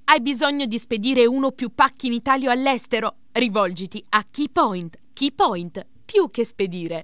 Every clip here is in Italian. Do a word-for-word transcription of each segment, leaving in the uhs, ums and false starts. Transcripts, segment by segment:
Hai bisogno di spedire uno o più pacchi in Italia o all'estero? Rivolgiti a Keypoint. Keypoint, più che spedire.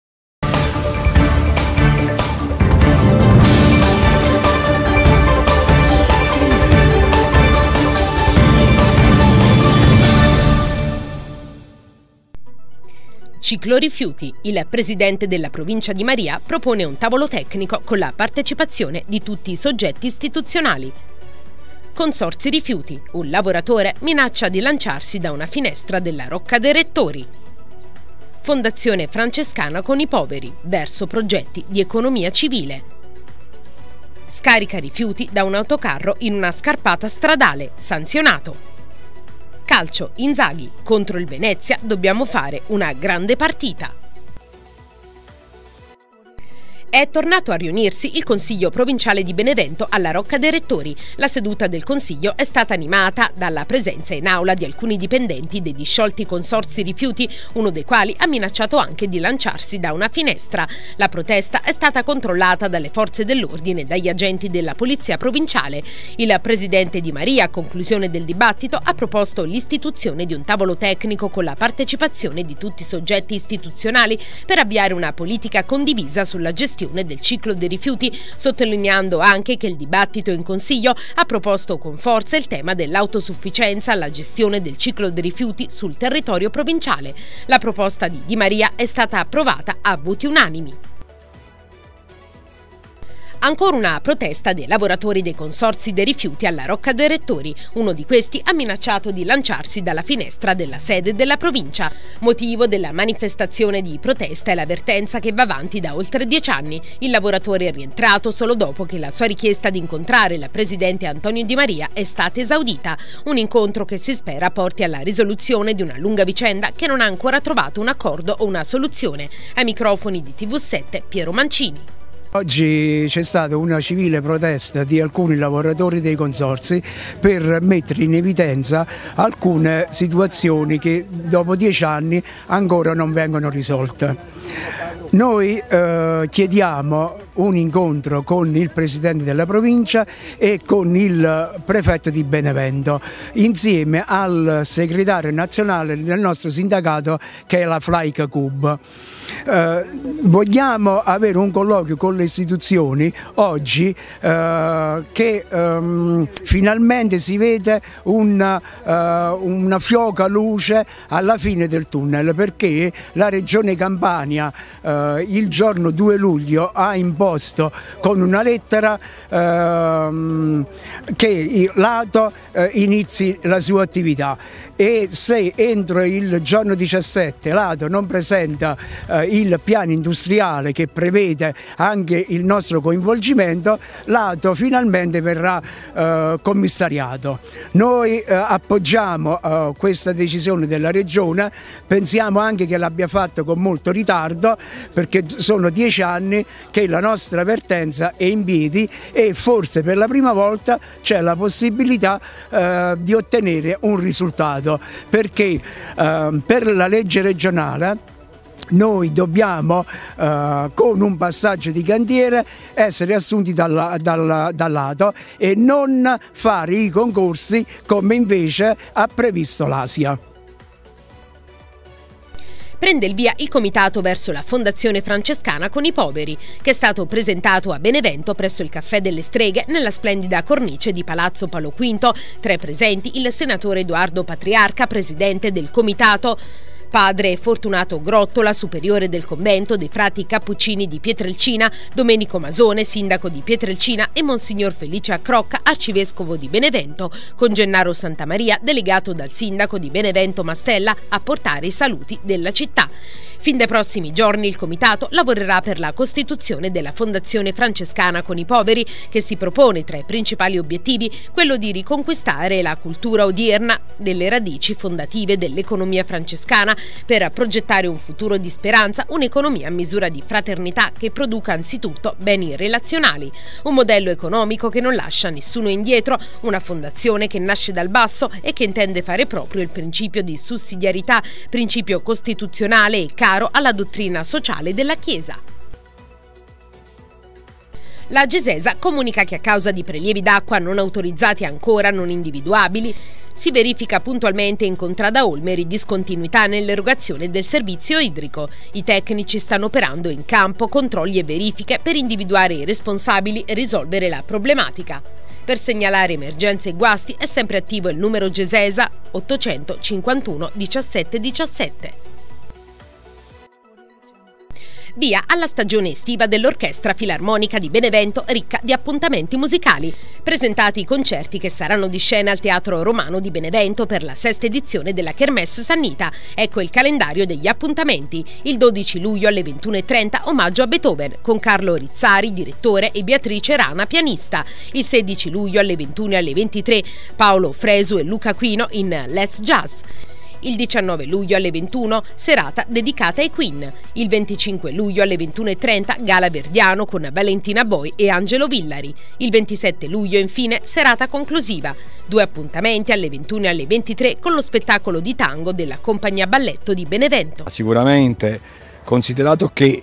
Ciclo rifiuti. Il presidente della provincia di Maria propone un tavolo tecnico con la partecipazione di tutti i soggetti istituzionali. Consorzi rifiuti. Un lavoratore minaccia di lanciarsi da una finestra della Rocca dei Rettori. Fondazione Francescana con i poveri, verso progetti di economia civile. Scarica rifiuti da un autocarro in una scarpata stradale, sanzionato. Calcio, Inzaghi, contro il Venezia dobbiamo fare una grande partita. È tornato a riunirsi il Consiglio Provinciale di Benevento alla Rocca dei Rettori. La seduta del Consiglio è stata animata dalla presenza in aula di alcuni dipendenti dei disciolti consorzi rifiuti, uno dei quali ha minacciato anche di lanciarsi da una finestra. La protesta è stata controllata dalle forze dell'ordine e dagli agenti della Polizia Provinciale. Il presidente Di Maria, a conclusione del dibattito, ha proposto l'istituzione di un tavolo tecnico con la partecipazione di tutti i soggetti istituzionali per avviare una politica condivisa sulla gestione del ciclo dei rifiuti, sottolineando anche che il dibattito in Consiglio ha proposto con forza il tema dell'autosufficienza alla gestione del ciclo dei rifiuti sul territorio provinciale. La proposta di Di Maria è stata approvata a voti unanimi. Ancora una protesta dei lavoratori dei consorzi dei rifiuti alla Rocca dei Rettori. Uno di questi ha minacciato di lanciarsi dalla finestra della sede della provincia. Motivo della manifestazione di protesta è l'avvertenza che va avanti da oltre dieci anni. Il lavoratore è rientrato solo dopo che la sua richiesta di incontrare la presidente Antonio Di Maria è stata esaudita. Un incontro che si spera porti alla risoluzione di una lunga vicenda che non ha ancora trovato un accordo o una soluzione. Ai microfoni di T V sette, Piero Mancini. Oggi c'è stata una civile protesta di alcuni lavoratori dei consorzi per mettere in evidenza alcune situazioni che dopo dieci anni ancora non vengono risolte. Noi eh, chiediamo un incontro con il presidente della provincia e con il prefetto di Benevento, insieme al segretario nazionale del nostro sindacato che è la Flaica Cub. Eh, vogliamo avere un colloquio con le istituzioni oggi eh, che ehm, finalmente si vede una, eh, una fioca luce alla fine del tunnel, perché la regione Campania eh, il giorno due luglio ha imposto con una lettera ehm, che l'Ato eh, inizi la sua attività, e se entro il giorno diciassette l'Ato non presenta eh, il piano industriale che prevede anche il nostro coinvolgimento, l'Ato finalmente verrà eh, commissariato. Noi eh, appoggiamo eh, questa decisione della regione, pensiamo anche che l'abbia fatto con molto ritardo, perché sono dieci anni che la nostra vertenza è in piedi e forse per la prima volta c'è la possibilità eh, di ottenere un risultato, perché eh, per la legge regionale noi dobbiamo, eh, con un passaggio di cantiere, essere assunti dalla, dalla, dall'Ato e non fare i concorsi come invece ha previsto l'Asia. Prende il via il comitato verso la Fondazione Francescana con i poveri, che è stato presentato a Benevento presso il Caffè delle Streghe nella splendida cornice di Palazzo Paolo quinto. Tra i presenti il senatore Edoardo Patriarca, presidente del comitato, padre Fortunato Grottola, superiore del convento dei frati cappuccini di Pietrelcina, Domenico Masone, sindaco di Pietrelcina, e Monsignor Felice Accrocca, arcivescovo di Benevento, con Gennaro Santamaria, delegato dal sindaco di Benevento Mastella, a portare i saluti della città. Fin dai prossimi giorni il comitato lavorerà per la costituzione della Fondazione Francescana con i poveri, che si propone tra i principali obiettivi quello di riconquistare la cultura odierna delle radici fondative dell'economia francescana, per progettare un futuro di speranza, un'economia a misura di fraternità che produca anzitutto beni relazionali, un modello economico che non lascia nessuno indietro, una fondazione che nasce dal basso e che intende fare proprio il principio di sussidiarietà, principio costituzionale e caro alla dottrina sociale della Chiesa. La Gesesa comunica che a causa di prelievi d'acqua non autorizzati ancora non individuabili, si verifica puntualmente in contrada Olmeri discontinuità nell'erogazione del servizio idrico. I tecnici stanno operando in campo controlli e verifiche per individuare i responsabili e risolvere la problematica. Per segnalare emergenze e guasti è sempre attivo il numero Gesesa ottocentocinquantuno diciassette diciassette. Via alla stagione estiva dell'Orchestra Filarmonica di Benevento, ricca di appuntamenti musicali. Presentati i concerti che saranno di scena al Teatro Romano di Benevento per la sesta edizione della Kermesse Sannita. Ecco il calendario degli appuntamenti. Il dodici luglio alle ventuno e trenta omaggio a Beethoven con Carlo Rizzari, direttore, e Beatrice Rana, pianista. Il sedici luglio alle ventuno e alle ventitré Paolo Fresu e Luca Quino in Let's Jazz. Il diciannove luglio alle ventuno, serata dedicata ai Queen. Il venticinque luglio alle ventuno e trenta, Gala Verdiano con Valentina Boi e Angelo Villari. Il ventisette luglio, infine, serata conclusiva. Due appuntamenti alle ventuno e alle ventitré con lo spettacolo di tango della Compagnia Balletto di Benevento. Sicuramente, considerato che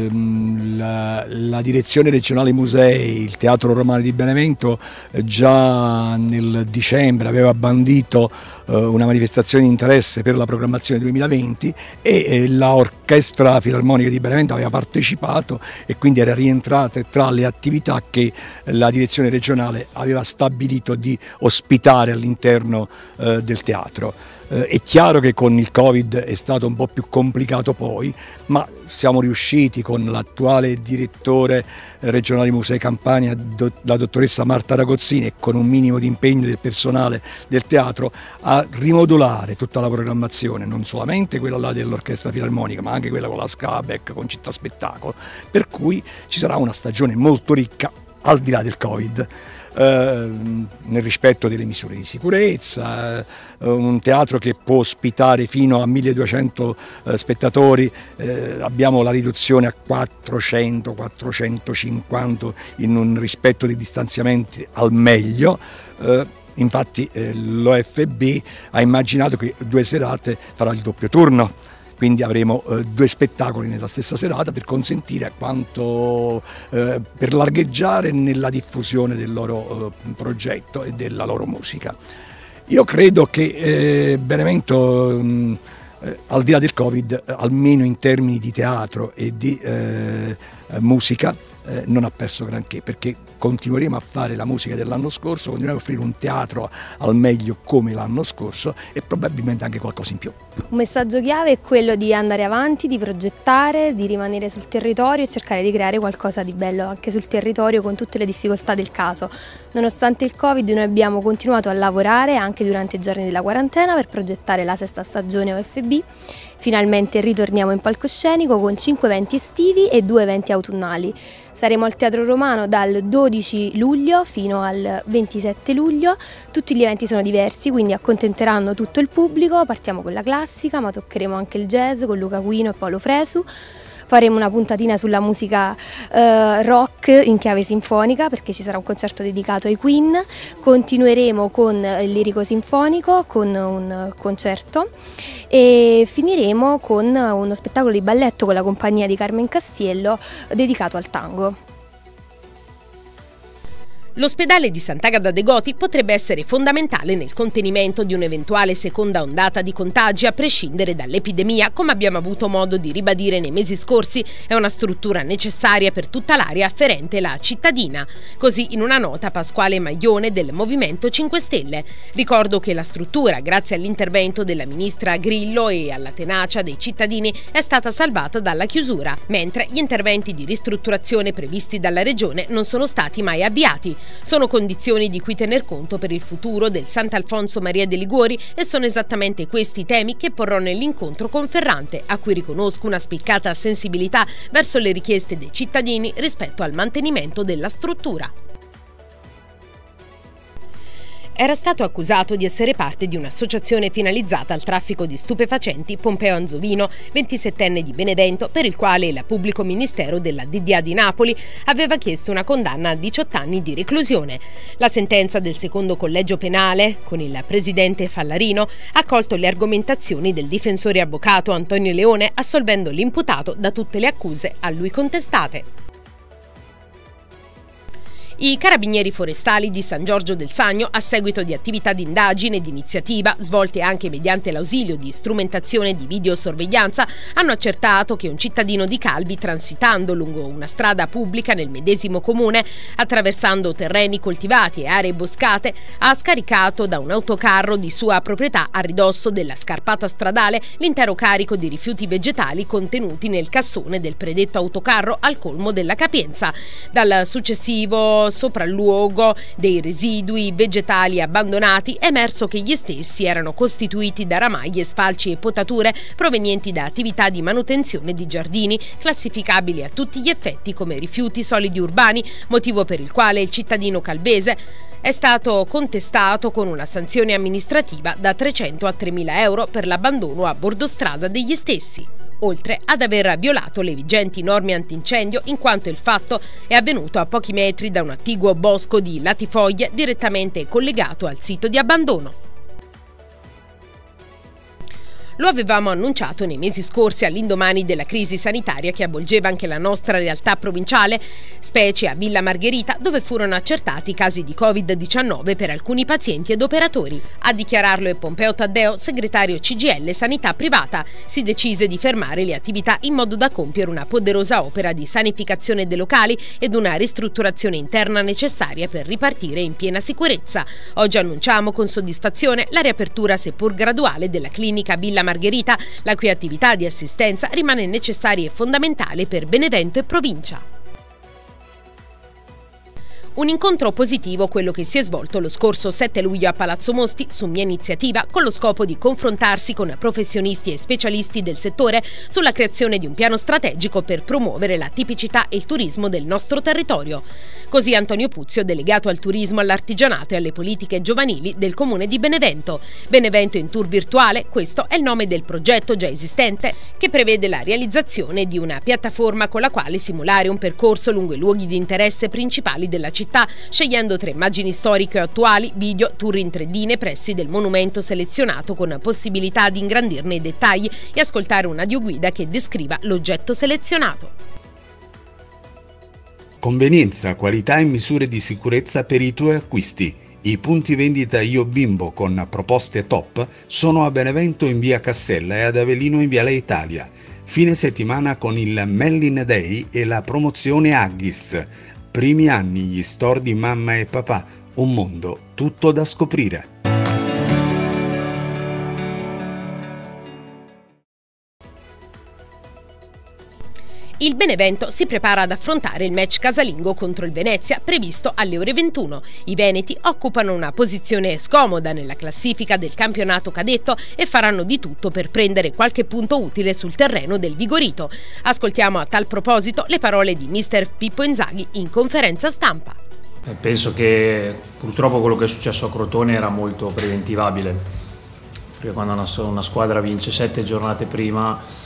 ehm, la, la Direzione Regionale Musei, il Teatro Romano di Benevento, eh, già nel dicembre aveva bandito eh, una manifestazione di interesse per la programmazione duemilaventi e eh, l'Orchestra Filarmonica di Benevento aveva partecipato e quindi era rientrata tra le attività che la Direzione Regionale aveva stabilito di ospitare all'interno eh, del teatro. Eh, è chiaro che con il Covid è stato un po' più complicato poi, ma siamo riusciti con l'attuale direttore regionale Musei Campania, do, la dottoressa Marta Ragozzini, e con un minimo di impegno del personale del teatro a rimodulare tutta la programmazione, non solamente quella là dell'Orchestra Filarmonica, ma anche quella con la Skabeck, con Città Spettacolo, per cui ci sarà una stagione molto ricca al di là del Covid. Eh, nel rispetto delle misure di sicurezza, eh, un teatro che può ospitare fino a milleduecento eh, spettatori, eh, abbiamo la riduzione a quattrocento quattrocentocinquanta in un rispetto dei distanziamenti al meglio. Eh, infatti eh, l'O F B ha immaginato che due serate farà il doppio turno. Quindi avremo eh, due spettacoli nella stessa serata per consentire a quanto, eh, per largheggiare nella diffusione del loro eh, progetto e della loro musica. Io credo che eh, Benevento, mh, eh, al di là del Covid, eh, almeno in termini di teatro e di eh, musica, eh, non ha perso granché, perché continueremo a fare la musica dell'anno scorso, continueremo a offrire un teatro al meglio come l'anno scorso e probabilmente anche qualcosa in più. Un messaggio chiave è quello di andare avanti, di progettare, di rimanere sul territorio e cercare di creare qualcosa di bello anche sul territorio con tutte le difficoltà del caso. Nonostante il Covid noi abbiamo continuato a lavorare anche durante i giorni della quarantena per progettare la sesta stagione O F B. Finalmente ritorniamo in palcoscenico con cinque eventi estivi e due eventi autunnali. Saremo al Teatro Romano dal dodici luglio fino al ventisette luglio. Tutti gli eventi sono diversi, quindi accontenteranno tutto il pubblico. Partiamo con la classica, ma toccheremo anche il jazz con Luca Quino e Paolo Fresu. Faremo una puntatina sulla musica eh, rock in chiave sinfonica, perché ci sarà un concerto dedicato ai Queen. Continueremo con il lirico sinfonico con un concerto e finiremo con uno spettacolo di balletto con la compagnia di Carmen Castiello dedicato al tango. L'ospedale di Sant'Agata de' Goti potrebbe essere fondamentale nel contenimento di un'eventuale seconda ondata di contagi a prescindere dall'epidemia, come abbiamo avuto modo di ribadire nei mesi scorsi. È una struttura necessaria per tutta l'area afferente la cittadina. Così in una nota Pasquale Maglione del Movimento cinque Stelle. Ricordo che la struttura, grazie all'intervento della ministra Grillo e alla tenacia dei cittadini, è stata salvata dalla chiusura, mentre gli interventi di ristrutturazione previsti dalla Regione non sono stati mai avviati. Sono condizioni di cui tener conto per il futuro del Sant'Alfonso Maria de' Liguori e sono esattamente questi temi che porrò nell'incontro con Ferrante, a cui riconosco una spiccata sensibilità verso le richieste dei cittadini rispetto al mantenimento della struttura. Era stato accusato di essere parte di un'associazione finalizzata al traffico di stupefacenti Pompeo Anzovino, ventisettenne di Benevento, per il quale il pubblico ministero della D D A di Napoli aveva chiesto una condanna a diciotto anni di reclusione. La sentenza del secondo collegio penale, con il presidente Fallarino, ha accolto le argomentazioni del difensore avvocato Antonio Leone, assolvendo l'imputato da tutte le accuse a lui contestate. I carabinieri forestali di San Giorgio del Sagno, a seguito di attività di indagine e di iniziativa, svolte anche mediante l'ausilio di strumentazione di videosorveglianza, hanno accertato che un cittadino di Calvi, transitando lungo una strada pubblica nel medesimo comune, attraversando terreni coltivati e aree boscate, ha scaricato da un autocarro di sua proprietà a ridosso della scarpata stradale l'intero carico di rifiuti vegetali contenuti nel cassone del predetto autocarro al colmo della capienza. Dal successivo sopralluogo dei residui vegetali abbandonati è emerso che gli stessi erano costituiti da ramaglie, spalci e potature provenienti da attività di manutenzione di giardini, classificabili a tutti gli effetti come rifiuti solidi urbani, motivo per il quale il cittadino calvese è stato contestato con una sanzione amministrativa da trecento a tremila euro per l'abbandono a bordostrada degli stessi, oltre ad aver violato le vigenti norme antincendio, in quanto il fatto è avvenuto a pochi metri da un attiguo bosco di latifoglie direttamente collegato al sito di abbandono. Lo avevamo annunciato nei mesi scorsi all'indomani della crisi sanitaria che avvolgeva anche la nostra realtà provinciale, specie a Villa Margherita, dove furono accertati casi di covid diciannove per alcuni pazienti ed operatori. A dichiararlo è Pompeo Taddeo, segretario C G I L Sanità Privata. Si decise di fermare le attività in modo da compiere una poderosa opera di sanificazione dei locali ed una ristrutturazione interna necessaria per ripartire in piena sicurezza. Oggi annunciamo con soddisfazione la riapertura, seppur graduale, della clinica Villa Margherita, la cui attività di assistenza rimane necessaria e fondamentale per Benevento e provincia. Un incontro positivo quello che si è svolto lo scorso sette luglio a Palazzo Mosti, su mia iniziativa, con lo scopo di confrontarsi con professionisti e specialisti del settore sulla creazione di un piano strategico per promuovere la tipicità e il turismo del nostro territorio. Così Antonio Puzio, delegato al turismo, all'artigianato e alle politiche giovanili del Comune di Benevento. Benevento in tour virtuale, questo è il nome del progetto già esistente, che prevede la realizzazione di una piattaforma con la quale simulare un percorso lungo i luoghi di interesse principali della città, scegliendo tre immagini storiche o attuali, video, tour in tre D nei pressi del monumento selezionato, con possibilità di ingrandirne i dettagli e ascoltare un audioguida che descriva l'oggetto selezionato. Convenienza, qualità e misure di sicurezza per i tuoi acquisti. I punti vendita Io Bimbo con proposte top sono a Benevento in via Cassella e ad Avellino in viale Italia. Fine settimana con il Mellin Day e la promozione Haggis. Primi anni gli store di mamma e papà, un mondo tutto da scoprire. Il Benevento si prepara ad affrontare il match casalingo contro il Venezia, previsto alle ore ventuno. I veneti occupano una posizione scomoda nella classifica del campionato cadetto e faranno di tutto per prendere qualche punto utile sul terreno del Vigorito. Ascoltiamo a tal proposito le parole di mister Pippo Inzaghi in conferenza stampa. Penso che purtroppo quello che è successo a Crotone era molto preventivabile, perché quando una, una squadra vince sette giornate prima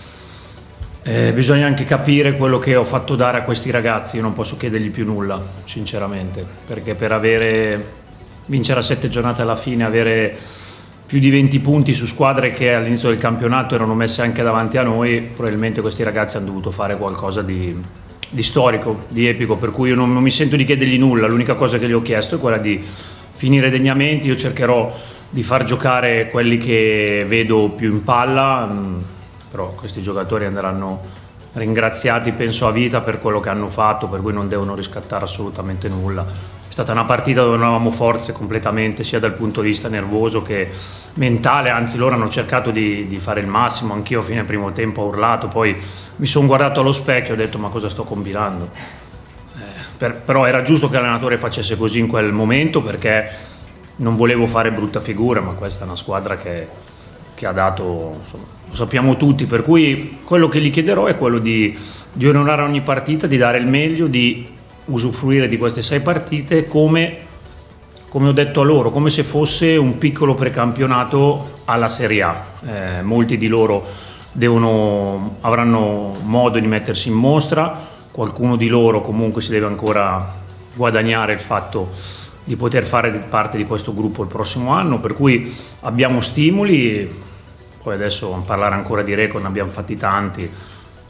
Eh, bisogna anche capire quello che ho fatto dare a questi ragazzi. Io non posso chiedergli più nulla, sinceramente, perché per avere vincere a sette giornate alla fine, avere più di venti punti su squadre che all'inizio del campionato erano messe anche davanti a noi, probabilmente questi ragazzi hanno dovuto fare qualcosa di, di storico, di epico, per cui io non, non mi sento di chiedergli nulla. L'unica cosa che gli ho chiesto è quella di finire degnamente. Io cercherò di far giocare quelli che vedo più in palla, però questi giocatori andranno ringraziati, penso, a vita per quello che hanno fatto, per cui non devono riscattare assolutamente nulla. È stata una partita dove non avevamo forze completamente, sia dal punto di vista nervoso che mentale, anzi loro hanno cercato di, di fare il massimo. Anch'io a fine primo tempo ho urlato, poi mi sono guardato allo specchio e ho detto ma cosa sto combinando? Eh, per, però era giusto che l'allenatore facesse così in quel momento, perché non volevo fare brutta figura, ma questa è una squadra che, che ha dato, insomma, lo sappiamo tutti, per cui quello che gli chiederò è quello di, di onorare ogni partita, di dare il meglio, di usufruire di queste sei partite come, come ho detto a loro, come se fosse un piccolo precampionato alla Serie A. Eh, molti di loro devono, avranno modo di mettersi in mostra, qualcuno di loro comunque si deve ancora guadagnare il fatto di poter fare parte di questo gruppo il prossimo anno, per cui abbiamo stimoli. Poi adesso parlare ancora di record, ne abbiamo fatti tanti,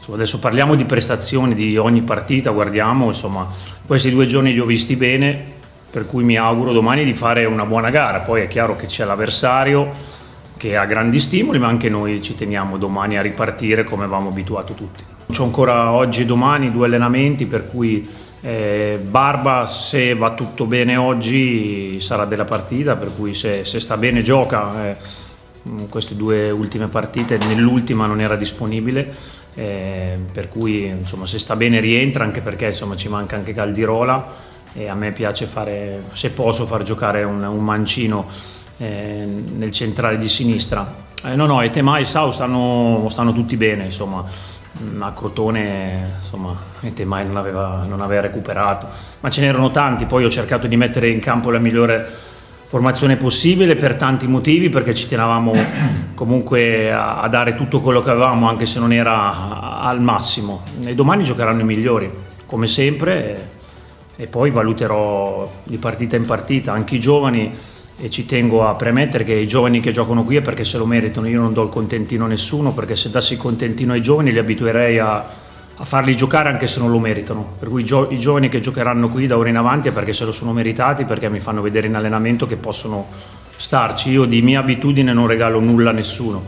Insomma, adesso parliamo di prestazioni di ogni partita, guardiamo, insomma, questi due giorni li ho visti bene, per cui mi auguro domani di fare una buona gara. Poi è chiaro che c'è l'avversario che ha grandi stimoli, ma anche noi ci teniamo domani a ripartire come avevamo abituato tutti. C'ho ancora oggi e domani due allenamenti, per cui eh, Barba, se va tutto bene oggi, sarà della partita, per cui se, se sta bene gioca. Eh, queste due ultime partite, nell'ultima non era disponibile. Eh, per cui insomma, se sta bene rientra, anche perché insomma, ci manca anche Caldirola e a me piace fare, se posso, far giocare un, un mancino eh, nel centrale di sinistra. Eh, no no, e Temai e Sau stanno, stanno tutti bene, insomma, a Crotone insomma, e Temai non aveva, non aveva recuperato, ma ce n'erano tanti. Poi ho cercato di mettere in campo la migliore formazione possibile per tanti motivi, perché ci tenevamo comunque a, a dare tutto quello che avevamo, anche se non era al massimo. E domani giocheranno i migliori, come sempre, e, e poi valuterò di partita in partita anche i giovani, e ci tengo a premettere che i giovani che giocano qui è perché se lo meritano. Io non do il contentino a nessuno, perché se dassi il contentino ai giovani li abituerei a a farli giocare anche se non lo meritano, per cui i, gio i giovani che giocheranno qui da ora in avanti è perché se lo sono meritati, perché mi fanno vedere in allenamento che possono starci. Io di mia abitudine non regalo nulla a nessuno.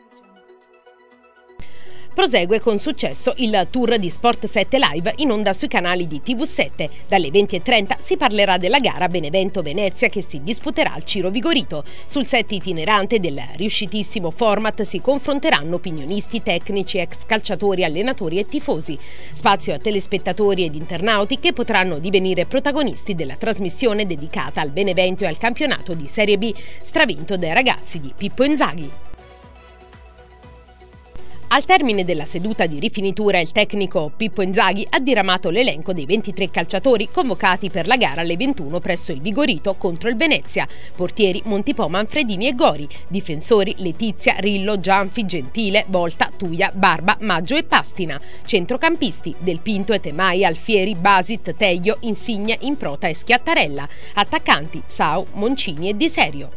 Prosegue con successo il tour di Sport sette Live in onda sui canali di T V sette. Dalle venti e trenta si parlerà della gara Benevento-Venezia che si disputerà al Ciro Vigorito. Sul set itinerante del riuscitissimo format si confronteranno opinionisti, tecnici, ex calciatori, allenatori e tifosi. Spazio a telespettatori ed internauti che potranno divenire protagonisti della trasmissione dedicata al Benevento e al campionato di Serie B stravinto dai ragazzi di Pippo Inzaghi. Al termine della seduta di rifinitura il tecnico Pippo Inzaghi ha diramato l'elenco dei ventitré calciatori convocati per la gara alle ventuno presso il Vigorito contro il Venezia. Portieri Montipò, Manfredini e Gori. Difensori Letizia, Rillo, Gianfi, Gentile, Volta, Tuia, Barba, Maggio e Pastina. Centrocampisti Del Pinto e Temai, Alfieri, Basit, Teio, Insigne, Improta e Schiattarella. Attaccanti Sau, Moncini e Di Serio.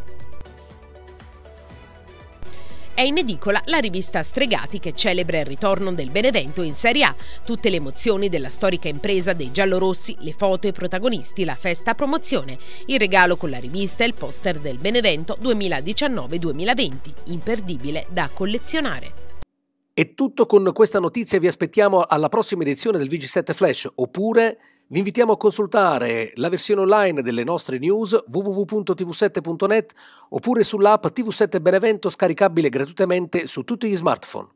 È in edicola la rivista Stregati che celebra il ritorno del Benevento in Serie A. Tutte le emozioni della storica impresa dei giallorossi, le foto e i protagonisti, la festa promozione. Il regalo con la rivista e il poster del Benevento duemiladiciannove duemilaventi, imperdibile da collezionare. È tutto con questa notizia, vi aspettiamo alla prossima edizione del V G sette Flash, oppure vi invitiamo a consultare la versione online delle nostre news w w w punto t v sette punto net oppure sull'app T V sette Benevento scaricabile gratuitamente su tutti gli smartphone.